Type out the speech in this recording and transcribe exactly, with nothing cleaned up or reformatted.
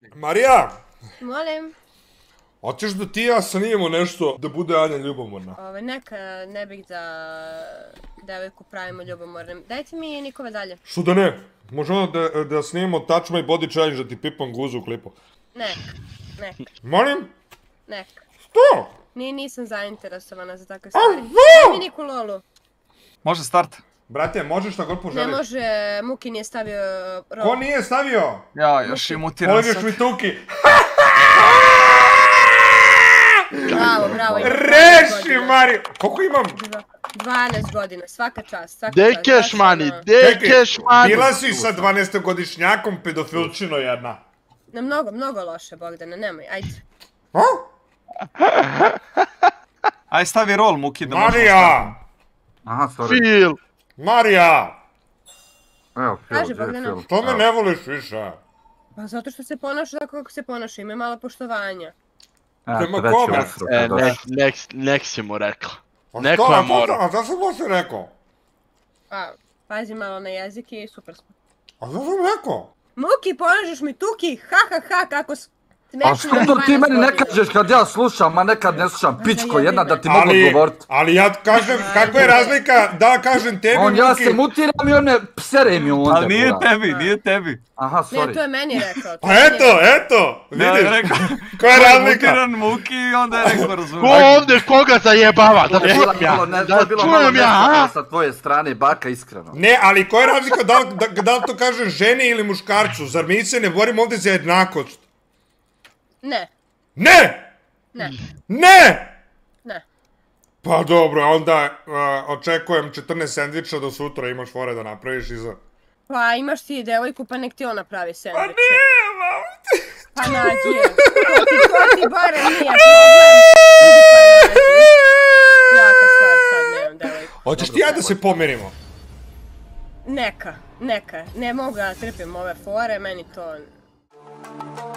Marija! Molim. Hoćeš da ti i ja snimimo nešto da bude Anja ljubomorna? Ove, neka, ne bih da devojku pravimo ljubomornim. Dajte mi Nikove dalje. Što da ne? Možemo da, da snimimo Touch My Body Challenge da ti pipam guzu u klipu. Nek, nek, Molim? nek. Što? Ni, nisam zainteresovana za takve stvari. Avo! Daj mi Niku Lolu. Može start. Brate, možeš šta god Ne poželiš. može, Muki nije stavio rol. Ko nije stavio? Ja, još i mutiram Podiš sad. mi tuki. Bravo, bravo. ima Reši, Mariju! Koliko imam? Dva- dvanaest godina, svaka čast, svaka De čast. cash baš money, ono, de Čekaj, cash money. bila si sa dvanaestogodišnjakom pedofilčino jedna. Na mnogo, mnogo loše, Bogdane, nemoj, ajde. A? Aj stavi rol, Muki, da možemo Marija! Aha, sorry. Feel. Marija! Evo, Phil, Kaži, gdje je Bogdane. Phil? Što me Evo. ne voliš više? Pa zato što se ponaša tako kako se ponaša, ima malo poštovanja. Evo, Prema treći kome? osrok, E, došao. nek, nek, nek si mu rekla. A Neko što, je a to- morao. A zašto sam loše rekao? Pa, pazi malo na jezik i super smo. A zašto sam rekao? Muki, polažeš mi tuki, ha ha ha, kako s... A što to ti meni ne kažeš kad ja slušam, a nekad ne slušam, pičko jedna da ti mogu Ali, odgovorit. ali ja kažem, kakva je razlika da kažem tebi, On ja Muki? se mutiram i one psere mi onda. Ali nije bura. tebi, nije tebi. Aha, Ne, to sorry. je meni rekao. to Pa je meni eto, eto, Ja vidiš, rekao, koja je ko je razlika? mutiran Muki i onda je rekao Ko razumiješ. ovdje koga zajebava? Da To je bilo čujem ja, malo ne- to je da bilo malo čujem ja, neslavno a? sa tvoje strane, baka, iskreno. Ne, ali koja je razlika da, li- da, da li to kažem ženi ili muškarcu? Zar mi se ne borimo ovdje za jednakost? Ne, Ne! ne, Ne! ne. Pa dobro, onda uh, očekujem četrnaest sendviča do sutra, imaš fore da napraviš i za... Pa imaš ti devojku, pa nek ti ona pravi Pa sendviče. nije, mam ti! Pa nađi je. To ti, to ti barem nije problem. Idi pa nađi. Jaka stvar sad, nemam devojku. Hoćeš ti ja da se pomirimo? Neka, neka. Ne mogu da trpim ove fore, meni to...